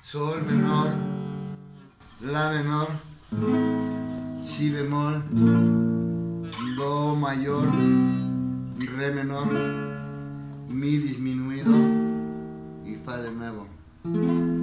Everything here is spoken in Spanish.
sol menor, la menor, si bemol, do mayor, re menor, mi disminuido y fa de nuevo.